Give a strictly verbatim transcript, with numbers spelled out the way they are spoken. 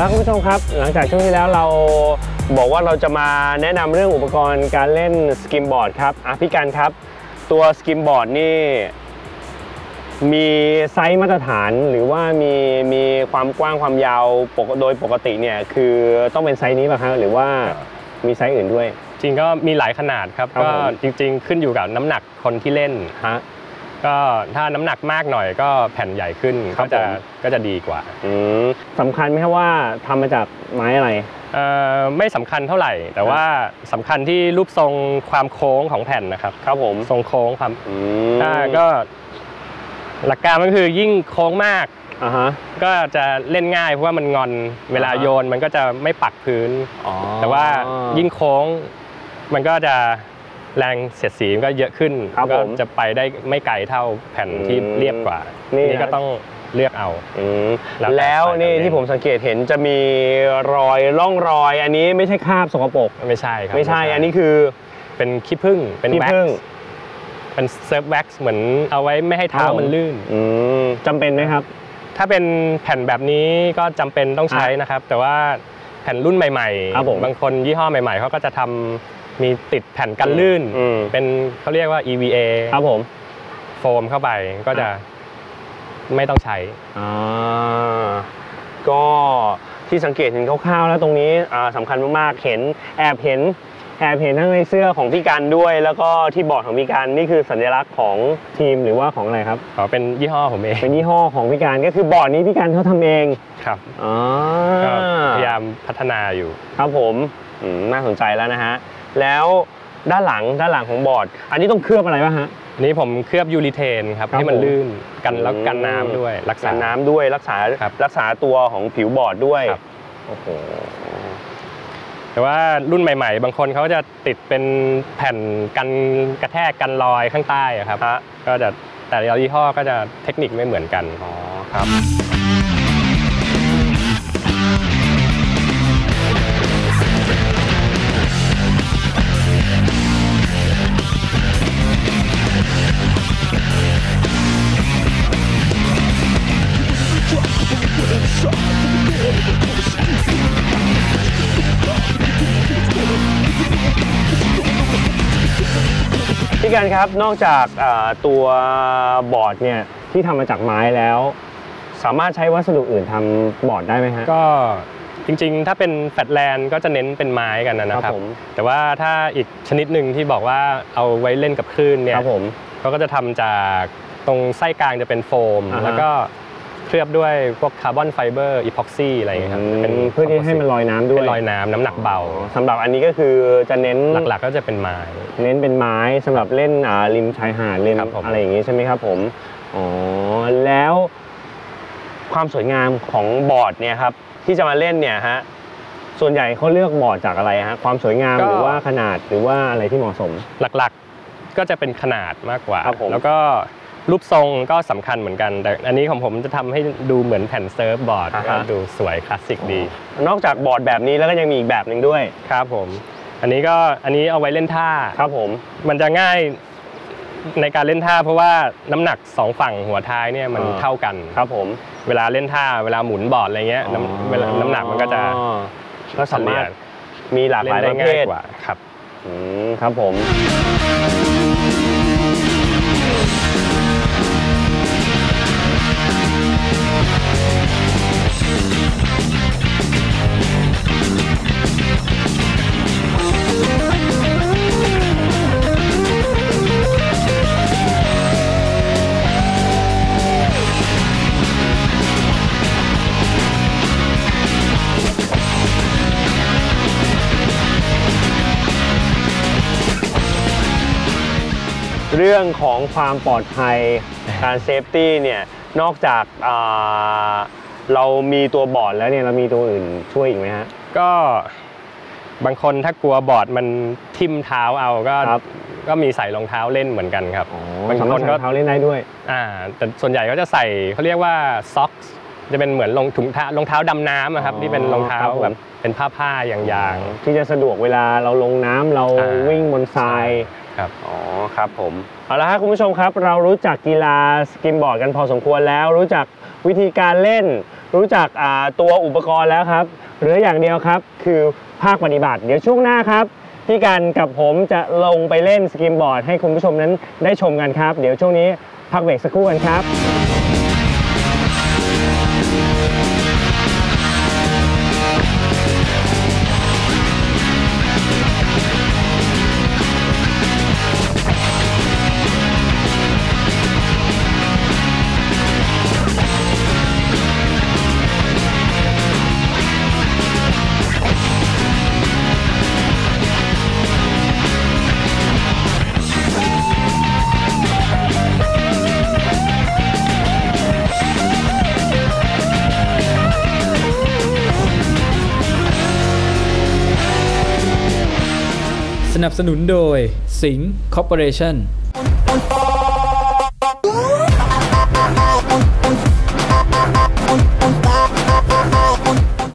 ละคุณผู้ชมครับหลังจากช่วงที่แล้วเราบอกว่าเราจะมาแนะนำเรื่องอุปกรณ์การเล่นสกิมบอร์ดครับอ่ะพี่กันครับตัวสกิมบอร์ดนี่มีไซส์มาตรฐานหรือว่ามีมีความกว้างความยาวโดยปกติเนี่ยคือต้องเป็นไซส์นี้ป่ะครับหรือว่ามีไซส์อื่นด้วยจริงก็มีหลายขนาดครับก็จริงๆขึ้นอยู่กับน้ำหนักคนที่เล่นฮะก็ถ้าน้ำหนักมากหน่อยก็แผ่นใหญ่ขึ้นก็จะก็จะดีกว่าสำคัญไหมครับว่าทำมาจากไม้อะไรไม่สำคัญเท่าไหร่แต่ว่าสำคัญที่รูปทรงความโค้งของแผ่นนะครับครับผมทรงโค้งครับถ้าก็หลักการมันคือยิ่งโค้งมากก็จะเล่นง่ายเพราะว่ามันงอนเวลาโยนมันก็จะไม่ปักพื้นแต่ว่ายิ่งโค้งมันก็จะแรงเสียดสีก็เยอะขึ้นก็จะไปได้ไม่ไกลเท่าแผ่นที่เรียบกว่านี่ก็ต้องเลือกเอาแล้วนี่ที่ผมสังเกตเห็นจะมีรอยร่องรอยอันนี้ไม่ใช่คราบสกปรกไม่ใช่ครับไม่ใช่อันนี้คือเป็นขี้ผึ้งเป็นแว็กซ์เป็นเซิร์ฟแว็กซ์เหมือนเอาไว้ไม่ให้เท้ามันลื่นจำเป็นไหมครับถ้าเป็นแผ่นแบบนี้ก็จำเป็นต้องใช้นะครับแต่ว่าแผ่นรุ่นใหม่ๆบางคนยี่ห้อใหม่ๆเขาก็จะทำมีติดแผ่นกันลื่นเป็นเขาเรียกว่า อี วี เอครับผมโฟมเข้าไปก็จะไม่ต้องใช้ก็ที่สังเกตเห็นคร่าวๆแล้วตรงนี้สำคัญมากๆเห็นแอบเห็นแอบเห็นทั้งในเสื้อของพี่กันด้วยแล้วก็ที่บอร์ดของพี่กันนี่คือสัญลักษณ์ของทีมหรือว่าของอะไรครับอ๋อเป็นยี่ห้อผมเองเป็นยี่ห้อของพี่กันก็คือบอร์ดนี้พี่กันเขาทำเองครับอ๋อพยายามพัฒนาอยู่ครับผมน่าสนใจแล้วนะฮะแล้วด้านหลังด้านหลังของบอร์ดอันนี้ต้องเคลือบอะไรบ้างฮะนี้ผมเคลือบยูริเทนครับให้มันลื่นกันแล้วกันน้ำด้วยรักษาน้ำด้วยรักษารักษาตัวของผิวบอร์ดด้วยโอ้โหแต่ว่ารุ่นใหม่ๆบางคนเขาจะติดเป็นแผ่นกันกระแทกกันรอยข้างใต้ครับก็จะแต่ละยี่ห้อก็จะเทคนิคไม่เหมือนกันอ๋อครับพี่กันครับนอกจากตัวบอร์ดเนี่ยที่ทำมาจากไม้แล้วสามารถใช้วัสดุอื่นทำบอร์ดได้ไหมฮะก็จริงๆถ้าเป็นแฟลตแลนด์ก็จะเน้นเป็นไม้กันนะครับแต่ว่าถ้าอีกชนิดหนึ่งที่บอกว่าเอาไว้เล่นกับคลื่นเนี่ยเขาก็จะทำจากตรงไส้กลางจะเป็นโฟมแล้วก็เคลือบด้วยพวกคาร์บอนไฟเบอร์อีพ็อกซี่อะไรอย่างเงี้ยครับเป็นเพื่อที่ให้มันลอยน้ำด้วยลอยน้ำน้ำหนักเบาสำหรับอันนี้ก็คือจะเน้นหลักๆก็จะเป็นไม้เน้นเป็นไม้สำหรับเล่นริมชายหาดเล่นอะไรอย่างงี้ใช่ไหมครับผมอ๋อแล้วความสวยงามของบอร์ดเนี่ยครับที่จะมาเล่นเนี่ยฮะส่วนใหญ่เขาเลือกบอร์ดจากอะไรฮะความสวยงามหรือว่าขนาดหรือว่าอะไรที่เหมาะสมหลักๆก็จะเป็นขนาดมากกว่าแล้วก็รูปทรงก็สำคัญเหมือนกันแต่อันนี้ของผมจะทำให้ดูเหมือนแผ่นเซิร์ฟบอร์ดก็ดูสวยคลาสสิกดีนอกจากบอร์ดแบบนี้แล้วก็ยังมีอีกแบบหนึ่งด้วยครับผมอันนี้ก็อันนี้เอาไว้เล่นท่าครับผมมันจะง่ายในการเล่นท่าเพราะว่าน้ำหนักสองฝั่งหัวท้ายเนี่ยมันเท่ากันครับผมเวลาเล่นท่าเวลาหมุนบอร์ดอะไรเงี้ยเวลาน้ำหนักมันก็จะก็สามารถมีหลากหลายประเภทครับครับผมเรื่องของความปลอดภัยการเซฟตี้เนี่ยนอกจากเรามีตัวบอร์ดแล้วเนี่ยเรามีตัวอื่นช่วยอีกไหมฮะก็บางคนถ้ากลัวบอร์ดมันทิ่มเท้าเอาก็ก็มีใส่รองเท้าเล่นเหมือนกันครับบางคนก็เท้าเล่นได้ด้วยอ่าแต่ส่วนใหญ่ก็จะใส่เขาเรียกว่าซ็อกส์จะเป็นเหมือนรองถุงเท้ารองเท้าดำน้ำครับที่เป็นรองเท้าแบบ เป็นผ้าผ้าอย่างๆที่จะสะดวกเวลาเราลงน้ำเราวิ่งบนทรายครับอ๋อครับผมเอาละครับคุณผู้ชมครับเรารู้จักกีฬาสกิมบอร์ดกันพอสมควรแล้วรู้จักวิธีการเล่น รู้จักตัวอุปกรณ์แล้วครับเหลืออย่างเดียวครับคือภาคปฏิบัติเดี๋ยวช่วงหน้าครับพี่กันกับผมจะลงไปเล่นสกิมบอร์ดให้คุณผู้ชมนั้นได้ชมกันครับเดี๋ยวช่วงนี้พักเบรกสักครู่กันครับสนับสนุนโดยสิงห์คอร์ปอเรชั่น